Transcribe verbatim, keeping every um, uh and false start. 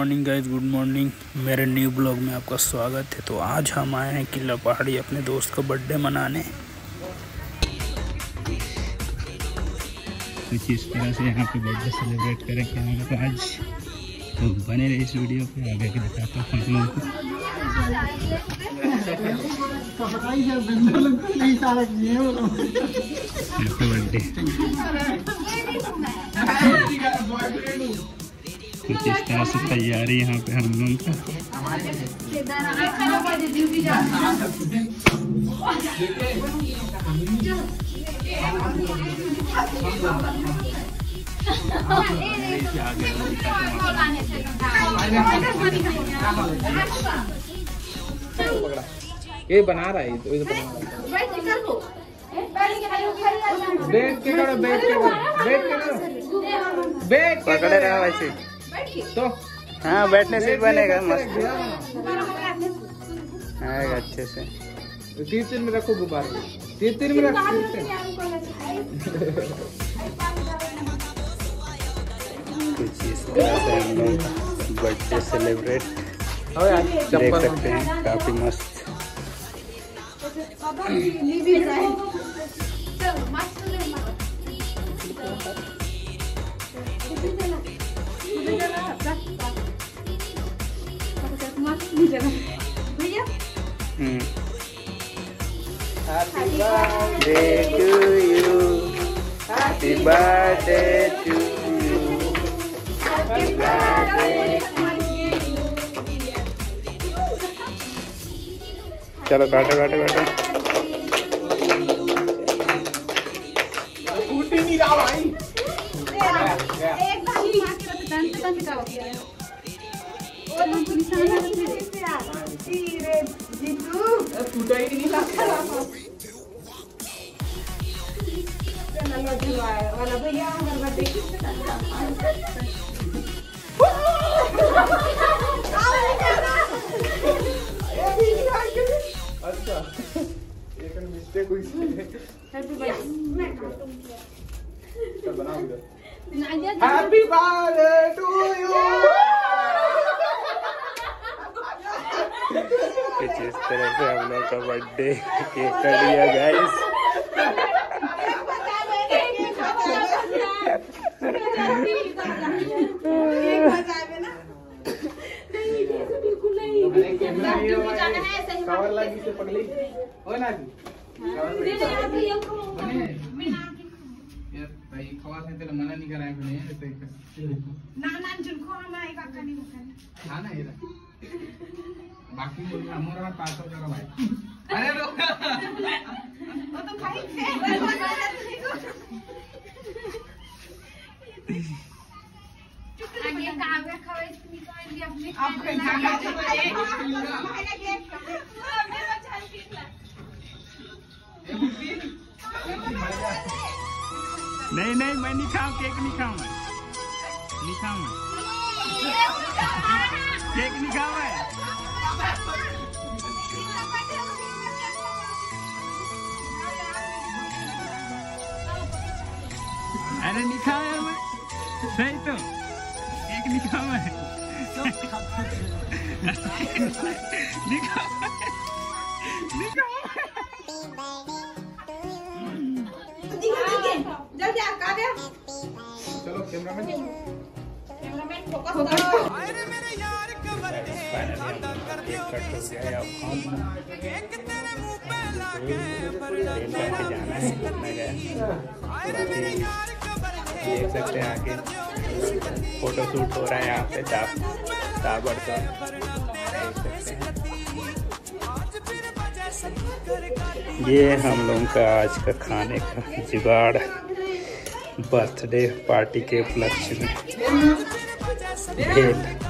Morning guys, good morning. मेरे new blog में आपका स्वागत है। तो आज हम आए हैं किला पहाड़ी अपने दोस्त का बर्थडे मनाने। कुछ इस तरह से यहाँ पे बर्थडे सेलिब्रेट करेंगे हम लोग आज। तो बने रहे इस वीडियो पे, आगे के दिखाता हूँ हम लोगों को। बर्थडे कुछ इस तरह से तैयारी यहाँ पे हम लोगों का। ये बना रहा है तो ये बना रहा है। बैठ के करो, बैठ के करो, बैठ के करो, बैठ के पकड़े रहा वैसे तो हाँ, बैठने से बनेगा मस्त आएगा अच्छे से। तीन तीन में रखो गुब्बारे, तीन तीन में रखो। कुछ इस तरह से हम लोग बर्थडे सेलिब्रेट देख सकते हैं, काफी मस्त। Happy birthday to you, happy birthday to you, happy birthday to you। चलो बैठो बैठो बैठो। उठी नहीं रहा भाई। टूटा ही नहीं वाला भैया अच्छा एक मिस्टेक हुई। Happy birthday to you. कुछ इस तरह से हम लोग का बर्थडे केक कर दिया गाइस। कवर लगी से पगली हो ना जी। भाई खवा से तेरा मना नहीं कराया मैंने ऐसे ना ना जुनको ना एक आका नहीं बकन ना ना ये बाकी हमारा पास हो जाएगा भाई। अरे रुक वो तो भाई आगे कागज खवे निकाल दिया अपने आप का एक भाई गेट हमने बचा लिया। नहीं नहीं, मैं नहीं खाऊं, केक नहीं खाऊं, मैं नहीं खाऊं, केक नहीं खाऊं मैं। अरे नहीं खाऊं मैं, सही तो केक नहीं खाऊं मैं। नहीं खाऊं नहीं खाऊं। जल्दी आ का गया। चलो कैमरामैन कैमरामैन फोकस करो। अरे मेरे यार का बर्थडे कर दियो कट हो गया। अब एक तेरे मुंह पे लाके ट्रेन पे जाना है, मैं गया। अरे मेरे यार का बर्थडे देख सकते हैं आगे फोटो शूट हो रहा है यहाँ पे ताब ताबड़ का देख सकते हैं। ये हम लोगों का आज का खाने का जुगाड़ बर्थडे पार्टी के उपलक्ष्य में भेल।